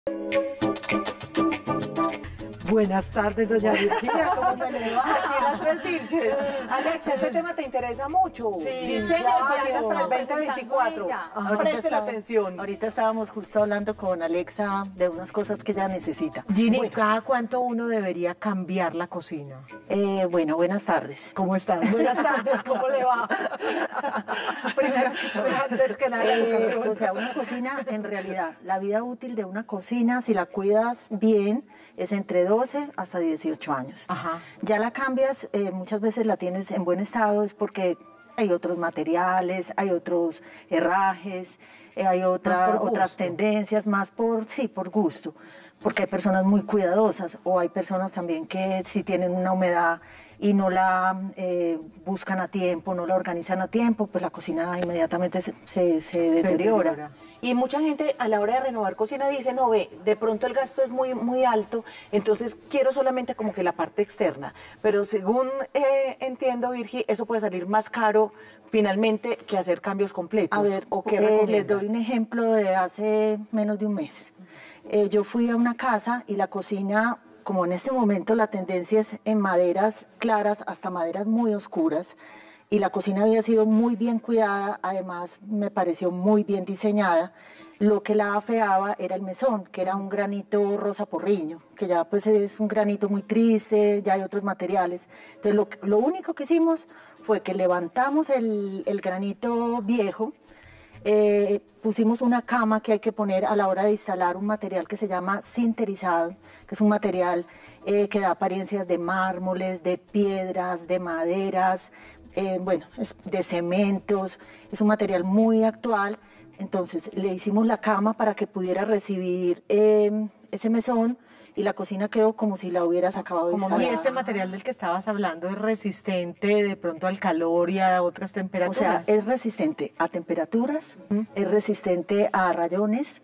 Buenas tardes, doña Virginia, ¿cómo me le va? Aquí las tres virches. Alex, este tema te interesa mucho. Sí, Diseño claro. de cocinas para el 2024. Preste la atención. Ahorita estábamos justo hablando con Alexa de unas cosas que ella necesita. Ginny, ¿cada cuánto uno debería cambiar la cocina? Bueno, buenas tardes. ¿Cómo estás? Buenas tardes, ¿cómo le va? Primero que todo, antes que nada, educación. O sea, una cocina, en realidad, la vida útil de una cocina, si la cuidas bien, es entre 12 hasta 18 años. Ajá. Ya la cambias, muchas veces la tienes en buen estado, es porque hay otros materiales, hay otros herrajes, hay otras tendencias, más por gusto. Porque hay personas muy cuidadosas o hay personas también que si tienen una humedad y no la buscan a tiempo, no la organizan a tiempo, pues la cocina inmediatamente se deteriora. Y mucha gente a la hora de renovar cocina dice, no, ve, de pronto el gasto es muy alto, entonces quiero solamente como que la parte externa. Pero según entiendo, Virgi, eso puede salir más caro finalmente que hacer cambios completos. A ver, ¿o qué les recomiendas? doy un ejemplo de hace menos de un mes. Yo fui a una casa y la cocina, como en este momento la tendencia es en maderas claras hasta maderas muy oscuras, y la cocina había sido muy bien cuidada, además me pareció muy bien diseñada. Lo que la afeaba era el mesón, que era un granito rosa porriño, que ya pues es un granito muy triste, ya hay otros materiales. Entonces lo único que hicimos fue que levantamos el granito viejo, pusimos una cama que hay que poner a la hora de instalar un material que se llama sinterizado, que es un material que da apariencias de mármoles, de piedras, de maderas, de cementos. Es un material muy actual. Entonces le hicimos la cama para que pudiera recibir ese mesón, y la cocina quedó como si la hubieras acabado de instalar. ¿Y este material del que estabas hablando es resistente de pronto al calor y a otras O temperaturas? sea, es resistente a temperaturas, es resistente a rayones,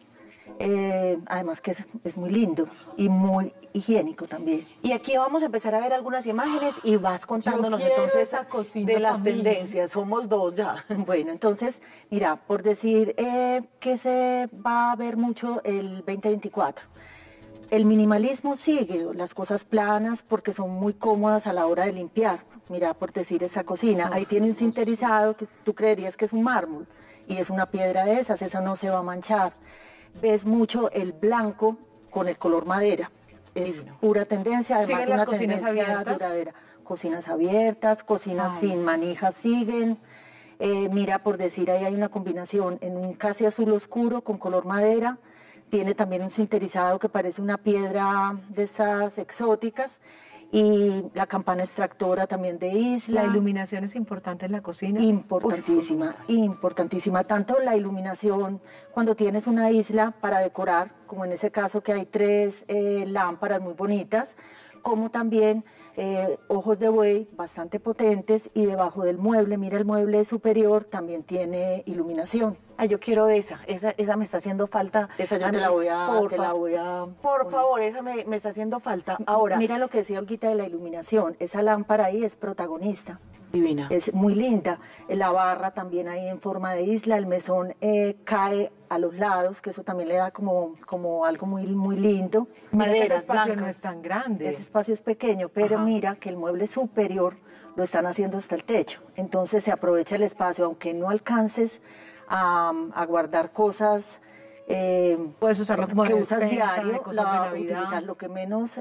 además que es muy lindo y muy higiénico también. Y aquí vamos a empezar a ver algunas imágenes y vas contándonos quiero entonces esa cocina de las para mí. tendencias. Somos dos ya. Bueno, entonces, mira, por decir que se va a ver mucho el 2024. El minimalismo sigue, las cosas planas porque son muy cómodas a la hora de limpiar. Mira, por decir esa cocina, ahí tiene un sinterizado que tú creerías que es un mármol y es una piedra de esas, esa no se va a manchar. Ves mucho el blanco con el color madera, es pura tendencia, además ¿Siguen las una cocinas tendencia abiertas? duradera. Cocinas abiertas, cocinas sin manijas siguen. Mira, por decir, ahí hay una combinación en un casi azul oscuro con color madera. Tiene también un sinterizado que parece una piedra de esas exóticas, y la campana extractora también de isla. ¿La iluminación es importante en la cocina? Importantísima, importantísima. Tanto la iluminación cuando tienes una isla para decorar, como en ese caso que hay 3 lámparas muy bonitas, como también ojos de buey bastante potentes, y debajo del mueble, mira el mueble superior, también tiene iluminación. Ay, yo quiero de esa me está haciendo falta. Esa yo A te mí, la voy a... Por poner. favor, esa me está haciendo falta. Ahora, Mira lo que decía Olguita de la iluminación, esa lámpara ahí es protagonista. divina. Es muy linda. La barra también ahí en forma de isla, el mesón cae a los lados, que eso también le da como algo muy lindo. Ese Maderas espacio no blancas. es tan grande. Ese espacio es pequeño, pero Ajá. mira que el mueble superior lo están haciendo hasta el techo. Entonces se aprovecha el espacio, aunque no alcances a guardar cosas Puedes usarlo como que usas despensa, de diario, cosas de Navidad. utilizar lo que menos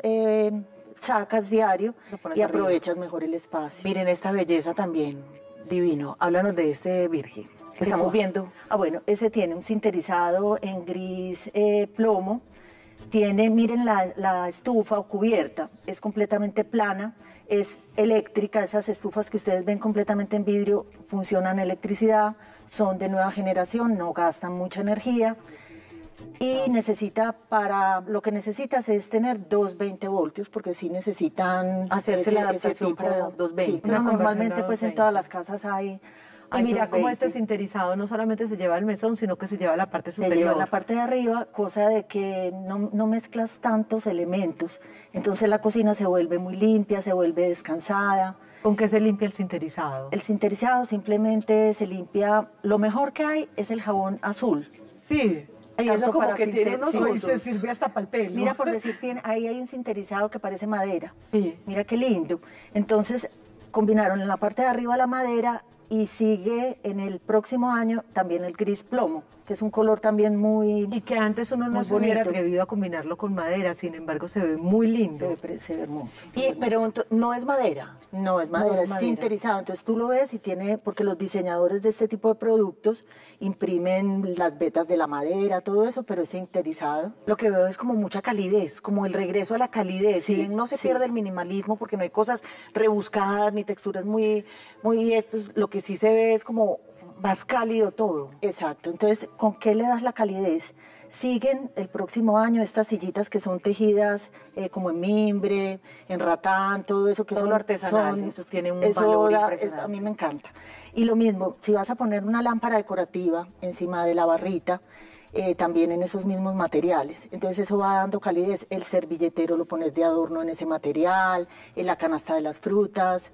sacas diario Lo pones y arriba. aprovechas mejor el espacio. Miren esta belleza también. Divino. Háblanos de este Virgi que estamos viendo. Bueno, ese tiene un sinterizado en gris plomo. Tiene, miren la estufa o cubierta, es completamente plana, es eléctrica. Esas estufas que ustedes ven completamente en vidrio funcionan a electricidad, son de nueva generación, no gastan mucha energía. Y lo que necesitas es tener 220 voltios, porque sí necesitan Hacerse la adaptación tipo, para 220. Sí, Una pero normalmente conversión a pues en 220. todas las casas hay Y mira cómo 220. este sinterizado no solamente se lleva el mesón, sino que se lleva la parte Se superior. lleva en la parte de arriba, cosa de que no mezclas tantos elementos. Entonces la cocina se vuelve muy limpia, se vuelve descansada. ¿Con qué se limpia el sinterizado? El sinterizado simplemente se limpia, lo mejor que hay es el jabón azul. Sí. Y eso tanto como para que tiene unos Sí, usos. se sirve hasta para el pelo. Mira, por decir, ahí hay un sinterizado que parece madera. Sí. Mira qué lindo. Entonces, combinaron en la parte de arriba la madera y sigue en el próximo año también el gris plomo, que es un color también muy... Y que antes uno no muy se hubiera bonito. atrevido a combinarlo con madera, sin embargo se ve muy lindo. Se ve hermoso. Pero no es madera. No, es madera, No, es sinterizado. Entonces tú lo ves y tiene, porque los diseñadores de este tipo de productos imprimen las vetas de la madera, todo eso, pero es sinterizado. Lo que veo es como mucha calidez, como el regreso a la calidez. Sí, Si bien no se sí. pierde el minimalismo porque no hay cosas rebuscadas ni texturas muy lo que sí se ve es como más cálido todo. Exacto. Entonces, ¿con qué le das la calidez? Siguen el próximo año estas sillitas que son tejidas como en mimbre, en ratán, todo eso que Todo son lo artesanal, eso tiene un valor impresionante. A mí me encanta. Y lo mismo, si vas a poner una lámpara decorativa encima de la barrita, también en esos mismos materiales. Entonces eso va dando calidez. El servilletero lo pones de adorno en ese material, en la canasta de las frutas.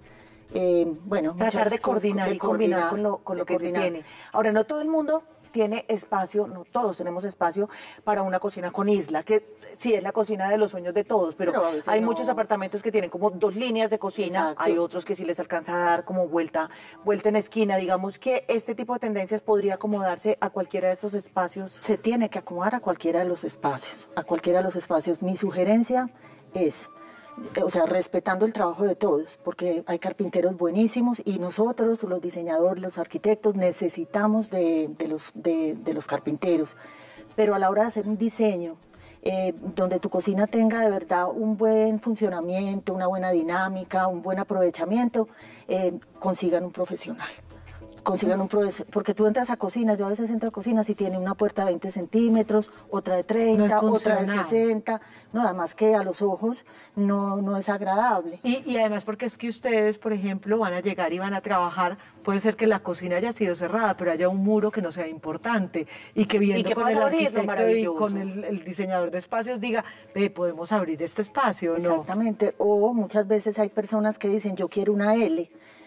Bueno, Tratar muchas de coordinar cosas, y combinar con lo que se coordinar. tiene. Ahora, no todo el mundo tiene espacio, no todos tenemos espacio para una cocina con isla, que sí es la cocina de los sueños de todos, pero Pero a veces hay no. muchos apartamentos que tienen como 2 líneas de cocina, Exacto. hay otros que sí les alcanza a dar como vuelta en esquina. Digamos que este tipo de tendencias podría acomodarse a cualquiera de estos espacios. Se tiene que acomodar a cualquiera de los espacios, a cualquiera de los espacios. Mi sugerencia es, o sea, respetando el trabajo de todos, porque hay carpinteros buenísimos y nosotros, los diseñadores, los arquitectos, necesitamos de los carpinteros. Pero a la hora de hacer un diseño, donde tu cocina tenga de verdad un buen funcionamiento, una buena dinámica, un buen aprovechamiento, consigan un profesional. Consigan un profesor, porque tú entras a cocinas, yo a veces entro a cocinas y tiene una puerta de 20 centímetros, otra de 30, No es otra de funcional. 60, no, además que a los ojos no es agradable. Y además porque es que ustedes, por ejemplo, van a llegar y van a trabajar, puede ser que la cocina haya sido cerrada, pero haya un muro que no sea importante y que viendo que con puedas el abrirlo, arquitecto y maravilloso. con el diseñador de espacios diga, ve, podemos abrir este espacio, ¿no? Exactamente, o muchas veces hay personas que dicen, yo quiero una L,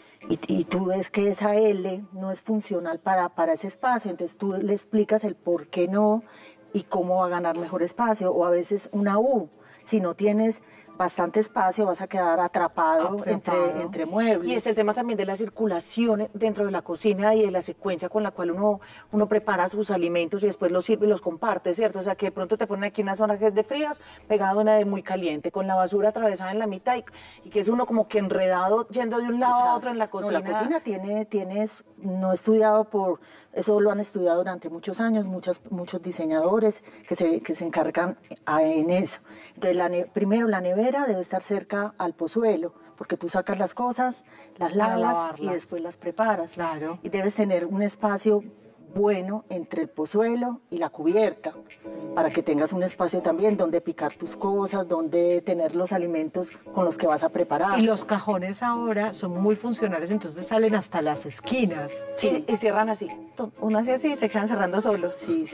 y tú ves que esa L no es funcional para ese espacio, entonces tú le explicas el por qué no y cómo va a ganar mejor espacio, o a veces una U, si no tienes bastante espacio vas a quedar atrapado. Entre muebles. Y es el tema también de la circulación dentro de la cocina y de la secuencia con la cual uno prepara sus alimentos y después los sirve y los comparte, ¿cierto? O sea, que de pronto te ponen aquí una zona que es de frías, pegada a una de muy caliente, con la basura atravesada en la mitad y que es uno como que enredado yendo de un lado a otro en la cocina. No, la cocina tiene no estudiado por, eso lo han estudiado durante muchos años, muchos diseñadores que se encargan en eso. Entonces, primero la nevera debe estar cerca al pozuelo, porque tú sacas las cosas, las Para lavas y lavarlas. después las preparas. Claro. Y debes tener un espacio bueno entre el pozuelo y la cubierta, para que tengas un espacio también donde picar tus cosas, donde tener los alimentos con los que vas a preparar. Y los cajones ahora son muy funcionales, entonces salen hasta las esquinas. Sí, y cierran así. Uno hace así y se quedan cerrando solos. Sí.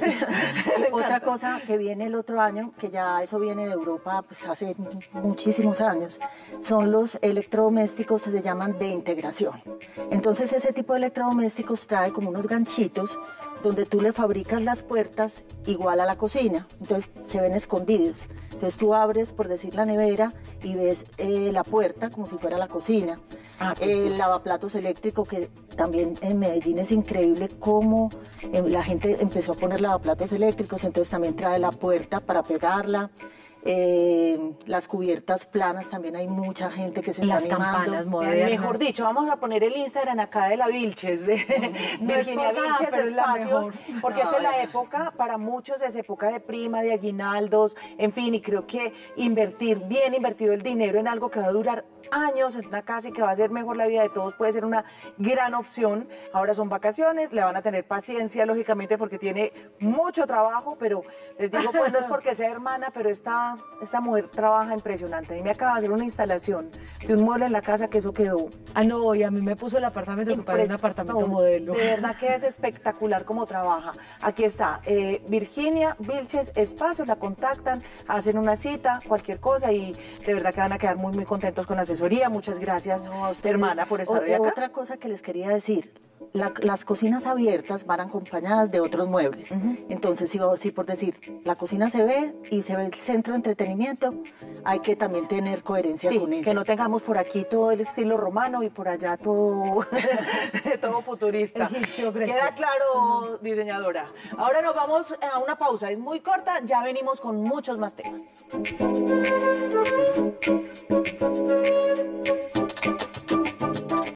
Otra cosa que viene el otro año, que ya eso viene de Europa pues hace muchísimos años, son los electrodomésticos que se llaman de integración. Entonces ese tipo de electrodomésticos trae como unos ganchitos donde tú le fabricas las puertas igual a la cocina, entonces se ven escondidos. Entonces tú abres, por decir, la nevera y ves la puerta como si fuera la cocina. El lavaplatos eléctrico, que también en Medellín es increíble cómo la gente empezó a poner lavaplatos eléctricos, entonces también trae la puerta para pegarla. Las cubiertas planas, también hay mucha gente que se está Las animando. campanas modernas. Mejor dicho, vamos a poner el Instagram acá de la Vilches, de Virginia por nada, Vilches pero es la Espacios, mejor. porque esta es la época, para muchos es época de prima, de aguinaldos, en fin, y creo que invertir, bien invertido el dinero en algo que va a durar años en una casa y que va a hacer mejor la vida de todos puede ser una gran opción. Ahora son vacaciones, le van a tener paciencia, lógicamente, porque tiene mucho trabajo, pero les digo, pues no es porque sea hermana, pero esta mujer trabaja impresionante. A mí me acaba de hacer una instalación de un mueble en la casa que eso quedó Ah, no, y a mí me puso el apartamento que parece un apartamento no, modelo. De verdad que es espectacular cómo trabaja. Aquí está, Virginia Vilches Espacios, la contactan, hacen una cita, cualquier cosa, y de verdad que van a quedar muy, muy contentos con la asesoría. Muchas gracias, No, a ustedes. hermana, por estar hoy acá. Otra cosa que les quería decir, las cocinas abiertas van acompañadas de otros muebles. Entonces, si por decir, la cocina se ve y se ve el centro de entretenimiento, hay que también tener coherencia Sí, con eso. que no tengamos por aquí todo el estilo romano y por allá todo, todo futurista. Egipcio, greco. Queda claro, diseñadora. Ahora nos vamos a una pausa, es muy corta, ya venimos con muchos más temas.